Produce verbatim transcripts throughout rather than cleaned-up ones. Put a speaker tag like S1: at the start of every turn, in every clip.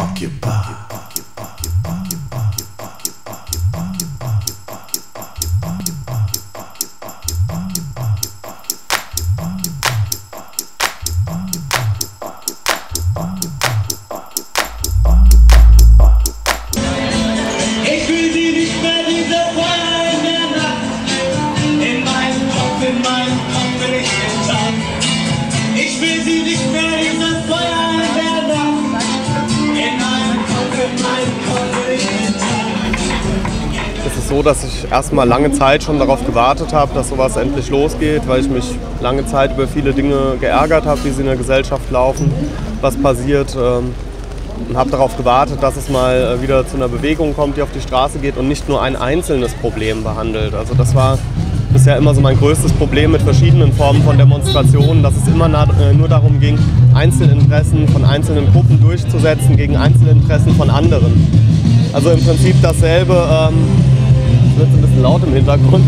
S1: Es ist so, dass ich erstmal lange Zeit schon darauf gewartet habe, dass sowas endlich losgeht, weil ich mich lange Zeit über viele Dinge geärgert habe, wie sie in der Gesellschaft laufen, was passiert. Und habe darauf gewartet, dass es mal wieder zu einer Bewegung kommt, die auf die Straße geht und nicht nur ein einzelnes Problem behandelt. Also das war bisher immer so mein größtes Problem mit verschiedenen Formen von Demonstrationen, dass es immer nur darum ging, Einzelinteressen von einzelnen Gruppen durchzusetzen gegen Einzelinteressen von anderen. Also im Prinzip dasselbe, ähm, wird ein bisschen laut im Hintergrund,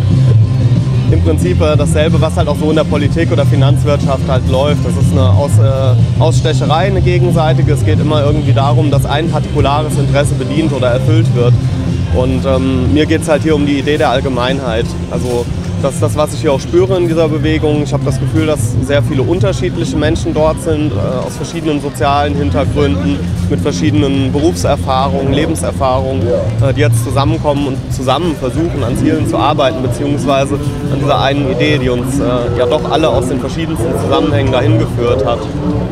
S1: im Prinzip äh, dasselbe, was halt auch so in der Politik oder Finanzwirtschaft halt läuft. Das ist eine Aus, äh, Ausstecherei, eine gegenseitige. Es geht immer irgendwie darum, dass ein partikulares Interesse bedient oder erfüllt wird. Und ähm, mir geht es halt hier um die Idee der Allgemeinheit. Also das ist das, was ich hier auch spüre in dieser Bewegung. Ich habe das Gefühl, dass sehr viele unterschiedliche Menschen dort sind, äh, aus verschiedenen sozialen Hintergründen, mit verschiedenen Berufserfahrungen, Lebenserfahrungen, äh, die jetzt zusammenkommen und zusammen versuchen, an Zielen zu arbeiten, beziehungsweise an dieser einen Idee, die uns äh, ja doch alle aus den verschiedensten Zusammenhängen dahin geführt hat.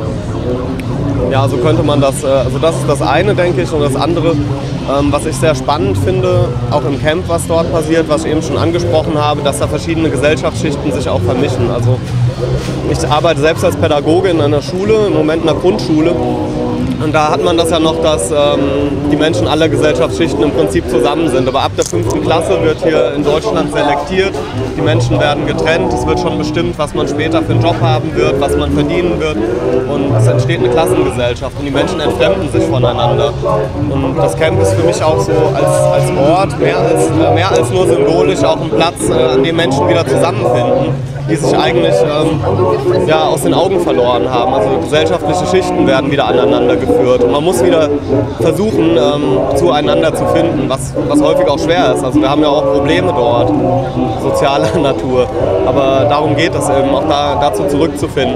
S1: Ja, so könnte man das, also das ist das eine, denke ich, und das andere, was ich sehr spannend finde, auch im Camp, was dort passiert, was ich eben schon angesprochen habe, dass da verschiedene Gesellschaftsschichten sich auch vermischen. Also ich arbeite selbst als Pädagoge in einer Schule, im Moment in einer Grundschule, und da hat man das ja noch, dass ähm, die Menschen aller Gesellschaftsschichten im Prinzip zusammen sind. Aber ab der fünften Klasse wird hier in Deutschland selektiert, die Menschen werden getrennt, es wird schon bestimmt, was man später für einen Job haben wird, was man verdienen wird, und es entsteht eine Klassengesellschaft und die Menschen entfremden sich voneinander. Und das Camp ist für mich auch so als, als Ort, mehr als, mehr als nur symbolisch, auch ein Platz, äh, an dem Menschen wieder zusammenfinden, die sich eigentlich ähm, ja, aus den Augen verloren haben. Also gesellschaftliche Schichten werden wieder aneinander geführt und man muss wieder versuchen, ähm, zueinander zu finden, was, was häufig auch schwer ist. Also wir haben ja auch Probleme dort, sozialer Natur, aber darum geht es eben, auch da, dazu zurückzufinden.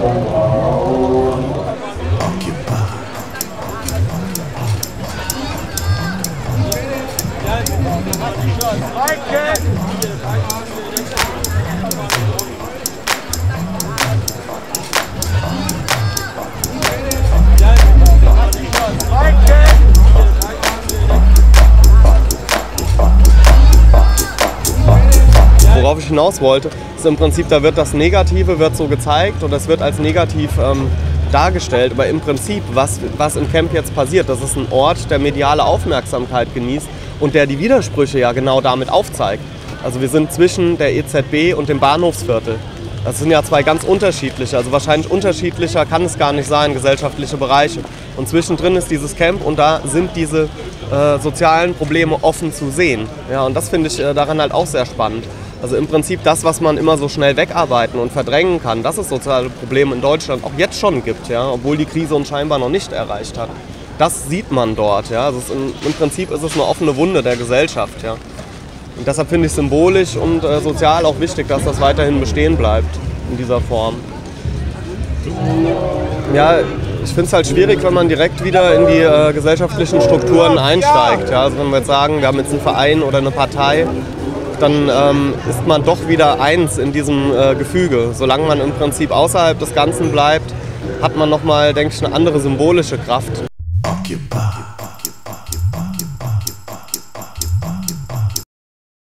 S1: Worauf ich hinaus wollte, ist im Prinzip, da wird das Negative wird so gezeigt und es wird als negativ ähm, dargestellt. Aber im Prinzip, was, was im Camp jetzt passiert, das ist ein Ort, der mediale Aufmerksamkeit genießt und der die Widersprüche ja genau damit aufzeigt. Also wir sind zwischen der E Z B und dem Bahnhofsviertel. Das sind ja zwei ganz unterschiedliche, also wahrscheinlich unterschiedlicher kann es gar nicht sein, gesellschaftliche Bereiche. Und zwischendrin ist dieses Camp und da sind diese äh, sozialen Probleme offen zu sehen. Ja, und das finde ich äh, daran halt auch sehr spannend. Also im Prinzip das, was man immer so schnell wegarbeiten und verdrängen kann, dass es soziale Probleme in Deutschland auch jetzt schon gibt, ja, obwohl die Krise uns scheinbar noch nicht erreicht hat. Das sieht man dort. Ja. Also es ist im, im Prinzip ist es eine offene Wunde der Gesellschaft. Ja. Und deshalb finde ich symbolisch und äh, sozial auch wichtig, dass das weiterhin bestehen bleibt in dieser Form. Ja, ich finde es halt schwierig, wenn man direkt wieder in die äh, gesellschaftlichen Strukturen einsteigt. Ja. Also wenn wir jetzt sagen, wir haben jetzt einen Verein oder eine Partei, dann ähm, ist man doch wieder eins in diesem äh, Gefüge. Solange man im Prinzip außerhalb des Ganzen bleibt, hat man nochmal, denke ich, eine andere symbolische Kraft.